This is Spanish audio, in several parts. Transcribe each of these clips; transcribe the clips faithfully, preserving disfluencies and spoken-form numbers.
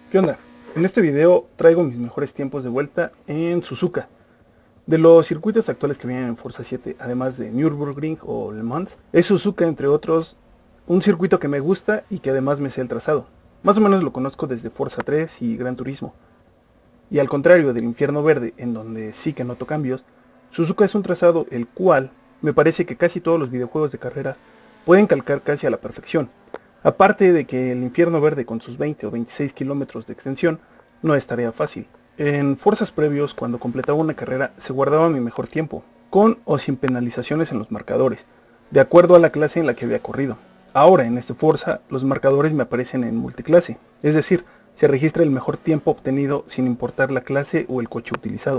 ¿Qué onda? En este video traigo mis mejores tiempos de vuelta en Suzuka. De los circuitos actuales que vienen en Forza siete, además de Nürburgring o Le Mans, es Suzuka, entre otros, un circuito que me gusta y que además me sé el trazado. Más o menos lo conozco desde Forza tres y Gran Turismo. Y al contrario del Infierno Verde, en donde sí que noto cambios, Suzuka es un trazado el cual me parece que casi todos los videojuegos de carreras pueden calcar casi a la perfección. Aparte de que el Infierno Verde con sus veinte o veintiséis kilómetros de extensión no es tarea fácil. En Forzas previos, cuando completaba una carrera, se guardaba mi mejor tiempo, con o sin penalizaciones en los marcadores, de acuerdo a la clase en la que había corrido. Ahora, en este Forza, los marcadores me aparecen en multiclase, es decir, se registra el mejor tiempo obtenido sin importar la clase o el coche utilizado.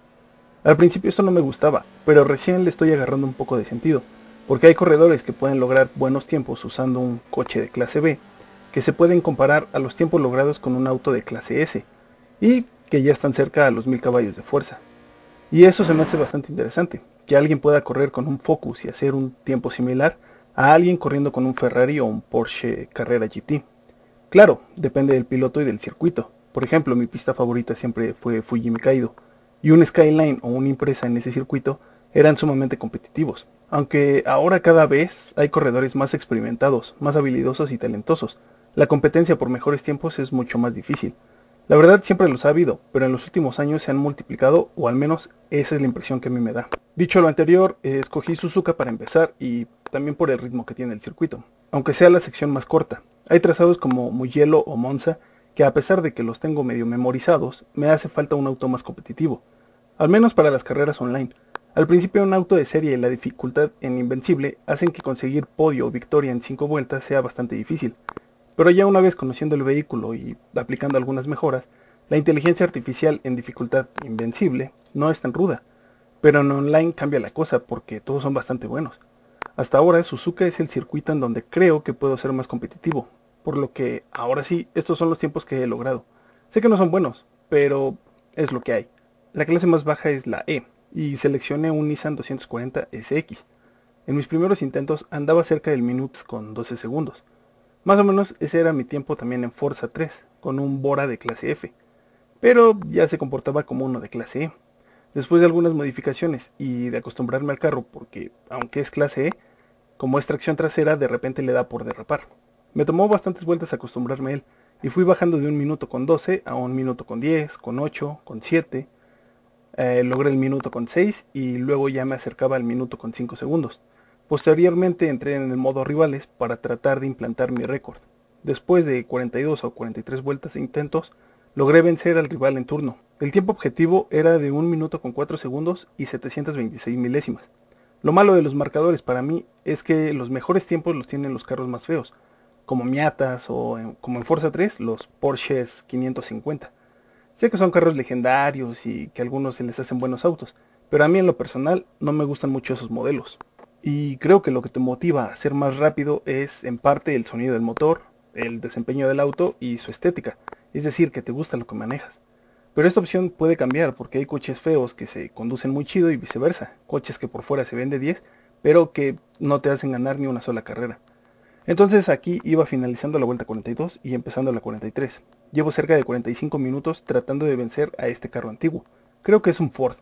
Al principio esto no me gustaba, pero recién le estoy agarrando un poco de sentido, porque hay corredores que pueden lograr buenos tiempos usando un coche de clase B, que se pueden comparar a los tiempos logrados con un auto de clase S, y que ya están cerca a los mil caballos de fuerza. Y eso se me hace bastante interesante, que alguien pueda correr con un Focus y hacer un tiempo similar a alguien corriendo con un Ferrari o un Porsche Carrera G T. Claro, depende del piloto y del circuito. Por ejemplo, mi pista favorita siempre fue Fujimi Kaido, y un Skyline o una Impreza en ese circuito eran sumamente competitivos, aunque ahora cada vez hay corredores más experimentados, más habilidosos y talentosos. La competencia por mejores tiempos es mucho más difícil. La verdad siempre los ha habido, pero en los últimos años se han multiplicado, o al menos esa es la impresión que a mí me da. Dicho lo anterior, eh, escogí Suzuka para empezar y también por el ritmo que tiene el circuito, aunque sea la sección más corta. Hay trazados como Mugello o Monza que, a pesar de que los tengo medio memorizados, me hace falta un auto más competitivo, al menos para las carreras online. Al principio un auto de serie y la dificultad en Invencible hacen que conseguir podio o victoria en cinco vueltas sea bastante difícil, pero ya una vez conociendo el vehículo y aplicando algunas mejoras, la inteligencia artificial en dificultad Invencible no es tan ruda, pero en online cambia la cosa porque todos son bastante buenos. Hasta ahora Suzuka es el circuito en donde creo que puedo ser más competitivo, por lo que ahora sí, estos son los tiempos que he logrado. Sé que no son buenos, pero es lo que hay. La clase más baja es la E, y seleccioné un Nissan doscientos cuarenta S X. En mis primeros intentos andaba cerca del minutos con doce segundos. Más o menos ese era mi tiempo también en Forza tres, con un Bora de clase F, pero ya se comportaba como uno de clase E. Después de algunas modificaciones y de acostumbrarme al carro, porque aunque es clase E, como es tracción trasera, de repente le da por derrapar. Me tomó bastantes vueltas acostumbrarme a él, y fui bajando de un minuto con doce a un minuto con diez, con ocho, con siete, eh, logré el minuto con seis y luego ya me acercaba al minuto con cinco segundos. Posteriormente entré en el modo rivales para tratar de implantar mi récord. Después de cuarenta y dos o cuarenta y tres vueltas e intentos, logré vencer al rival en turno. El tiempo objetivo era de un minuto con cuatro segundos y setecientas veintiséis milésimas. Lo malo de los marcadores para mí es que los mejores tiempos los tienen los carros más feos, como Miatas o en, como en Forza tres, los Porsches quinientos cincuenta. Sé que son carros legendarios y que a algunos se les hacen buenos autos, pero a mí en lo personal no me gustan mucho esos modelos. Y creo que lo que te motiva a ser más rápido es en parte el sonido del motor, el desempeño del auto y su estética, es decir, que te gusta lo que manejas. Pero esta opción puede cambiar porque hay coches feos que se conducen muy chido y viceversa, coches que por fuera se ven de diez, pero que no te hacen ganar ni una sola carrera. Entonces aquí iba finalizando la vuelta cuarenta y dos y empezando la cuarenta y tres. Llevo cerca de cuarenta y cinco minutos tratando de vencer a este carro antiguo. Creo que es un Ford,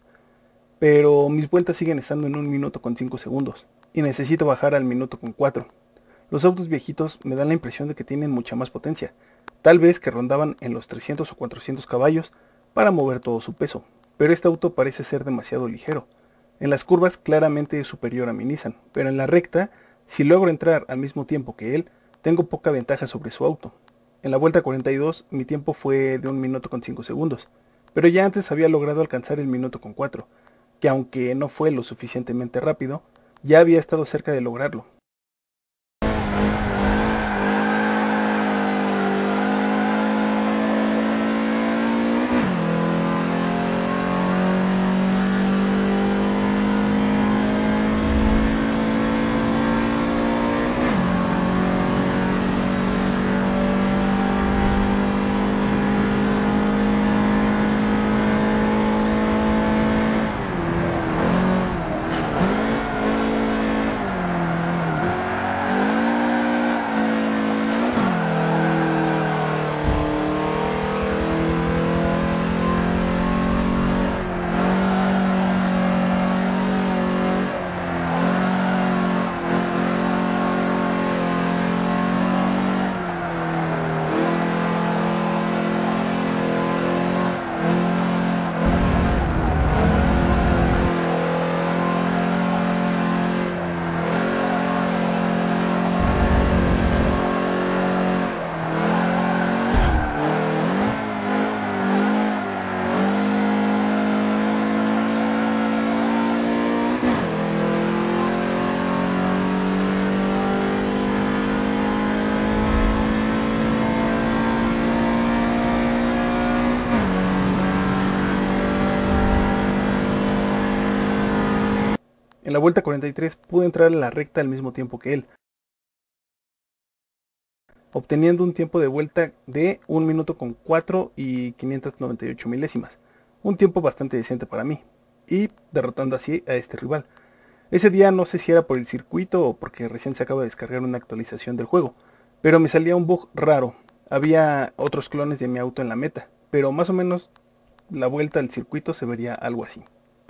pero mis vueltas siguen estando en un minuto con cinco segundos y necesito bajar al minuto con cuatro. Los autos viejitos me dan la impresión de que tienen mucha más potencia, tal vez que rondaban en los trescientos o cuatrocientos caballos para mover todo su peso, pero este auto parece ser demasiado ligero. En las curvas claramente es superior a mi Nissan, pero en la recta, si logro entrar al mismo tiempo que él, tengo poca ventaja sobre su auto. En la vuelta cuarenta y dos mi tiempo fue de un minuto con cinco segundos, pero ya antes había logrado alcanzar el minuto con cuatro, que aunque no fue lo suficientemente rápido, ya había estado cerca de lograrlo. En la vuelta cuarenta y tres pude entrar a la recta al mismo tiempo que él, obteniendo un tiempo de vuelta de un minuto con cuatro y quinientas noventa y ocho milésimas, un tiempo bastante decente para mí, y derrotando así a este rival. Ese día no sé si era por el circuito o porque recién se acaba de descargar una actualización del juego, pero me salía un bug raro. Había otros clones de mi auto en la meta, pero más o menos la vuelta al circuito se vería algo así.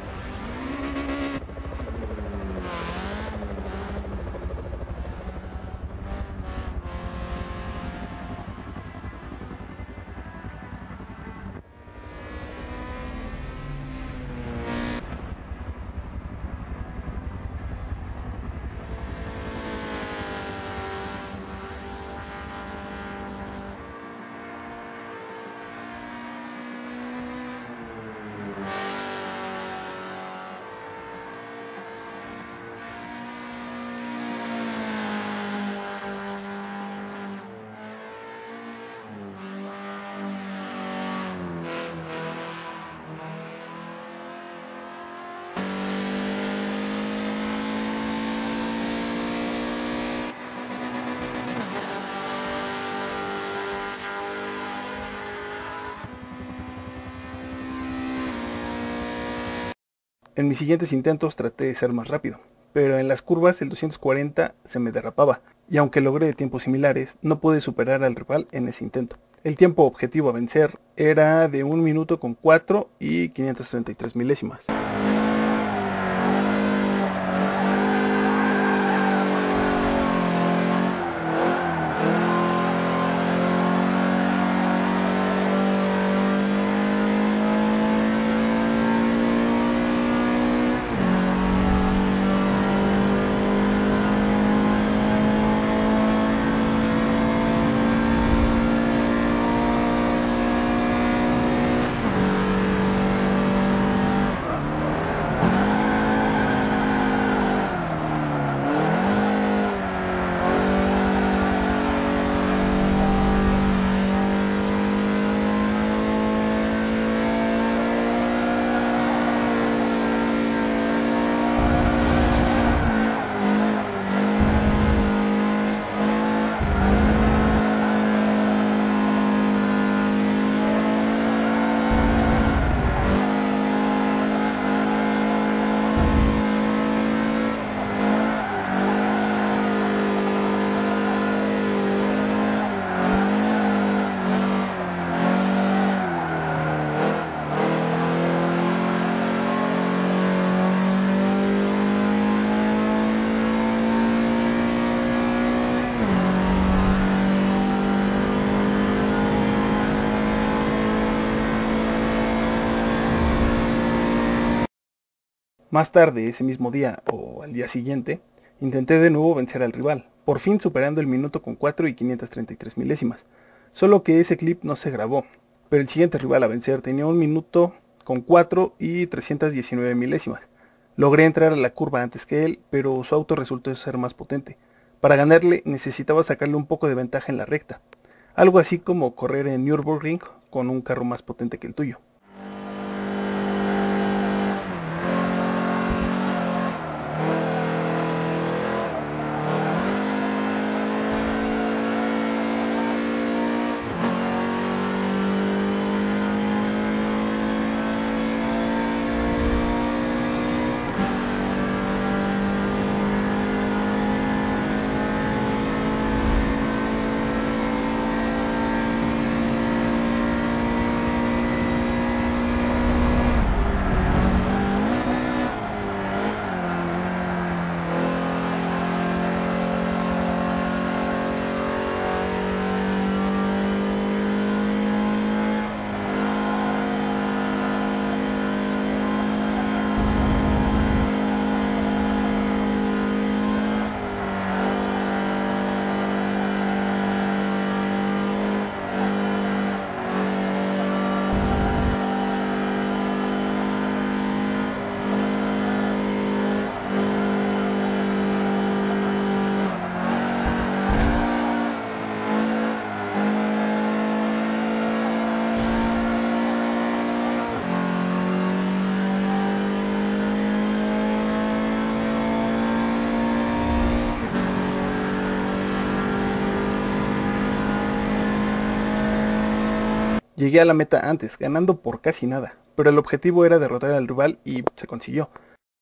En mis siguientes intentos traté de ser más rápido, pero en las curvas el doscientos cuarenta se me derrapaba, y aunque logré tiempos similares, no pude superar al rival en ese intento. El tiempo objetivo a vencer era de un minuto con cuatro y quinientas treinta y tres milésimas. Más tarde, ese mismo día o al día siguiente, intenté de nuevo vencer al rival, por fin superando el minuto con cuatro y quinientas treinta y tres milésimas. Solo que ese clip no se grabó, pero el siguiente rival a vencer tenía un minuto con cuatro y trescientas diecinueve milésimas. Logré entrar a la curva antes que él, pero su auto resultó ser más potente. Para ganarle necesitaba sacarle un poco de ventaja en la recta, algo así como correr en Nürburgring con un carro más potente que el tuyo. Llegué a la meta antes, ganando por casi nada, pero el objetivo era derrotar al rival y se consiguió.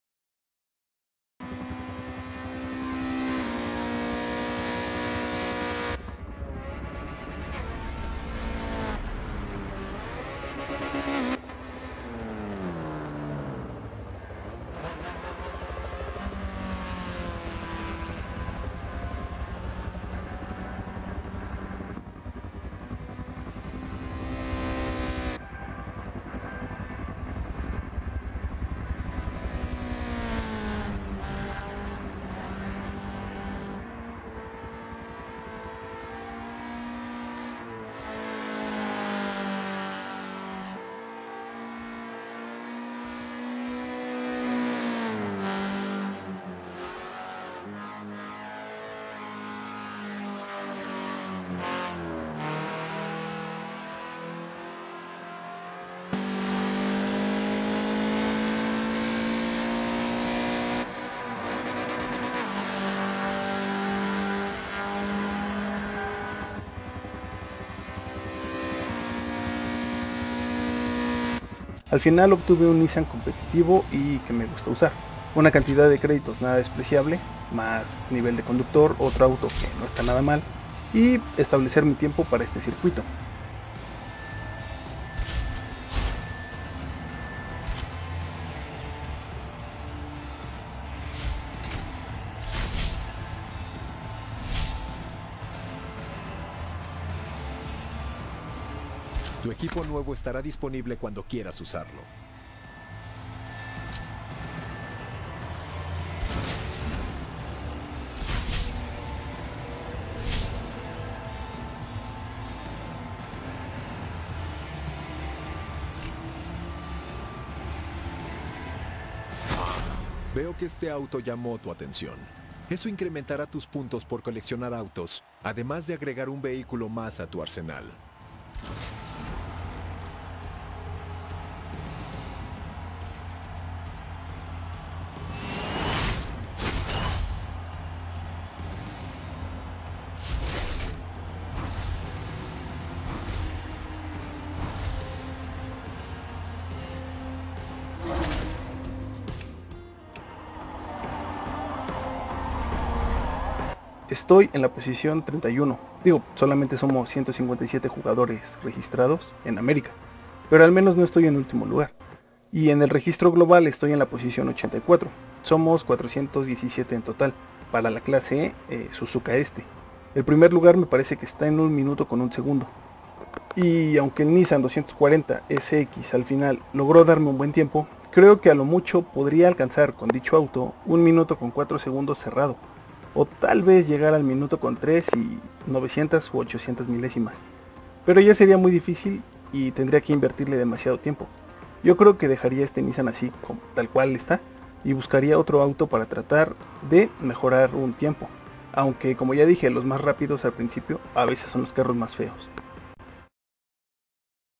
Al final obtuve un Nissan competitivo y que me gusta usar. Una cantidad de créditos nada despreciable, más nivel de conductor, otro auto que no está nada mal, y establecer mi tiempo para este circuito. Tu equipo nuevo estará disponible cuando quieras usarlo. Veo que este auto llamó tu atención. Eso incrementará tus puntos por coleccionar autos, además de agregar un vehículo más a tu arsenal. Estoy en la posición treinta y uno. Digo, solamente somos ciento cincuenta y siete jugadores registrados en América, pero al menos no estoy en último lugar. Y en el registro global estoy en la posición ochenta y cuatro. Somos cuatrocientos diecisiete en total, para la clase E, eh, Suzuka este. El primer lugar me parece que está en un minuto con un segundo. Y aunque el Nissan doscientos cuarenta S X al final logró darme un buen tiempo, creo que a lo mucho podría alcanzar con dicho auto un minuto con cuatro segundos cerrado, o tal vez llegar al minuto con tres y novecientas u ochocientas milésimas. Pero ya sería muy difícil y tendría que invertirle demasiado tiempo. Yo creo que dejaría este Nissan así como tal cual está y buscaría otro auto para tratar de mejorar un tiempo. Aunque como ya dije, los más rápidos al principio a veces son los carros más feos.